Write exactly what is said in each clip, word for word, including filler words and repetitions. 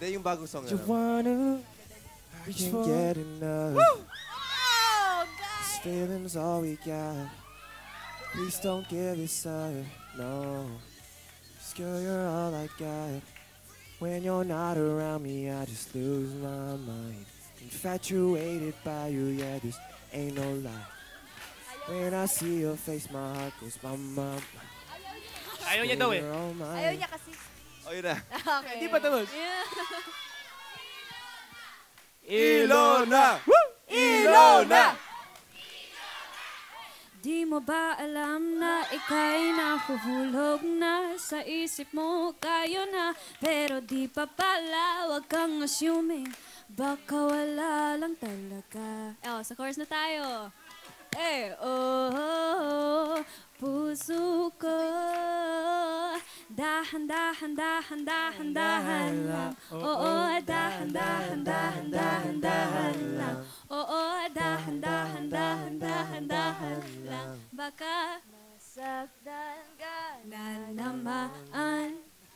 Hindi, yung bagong song na You lang. wanna, I can't get enough. Oh, This feeling's all we got. Please don't give this up, no. Cause girl, you're all I got. When you're not around me, I just lose my mind. Infatuated by you, yeah, this ain't no lie. When I see your face, my heart goes bum bum. Ayaw niya daw eh. Ayaw niya kasi. O, yun na. Okay. Hindi pa tapos. Ylona! Ylona! Di mo ba alam na ika'y nahuhulog na sa isip mo kayo na, pero di pa pala, wag kang assuming, baka wala lang talaga. Oh, sa chorus na tayo. Eh, oh, oh, oh, puso ko, dahan, dahan, dahan, dahan, dahan lang. Oo, dahan, dahan, dahan, dahan, dahan lang. Oo, dahan, dahan, dahan, dahan, dahan lang. Baka masaktan ka na naman.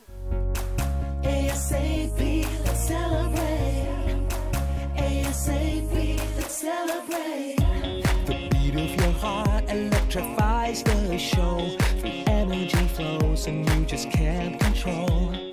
ASAP, let's celebrate. ASAP, let's celebrate. The beat of your heart electrifies the show. The energy flows and you just can't control.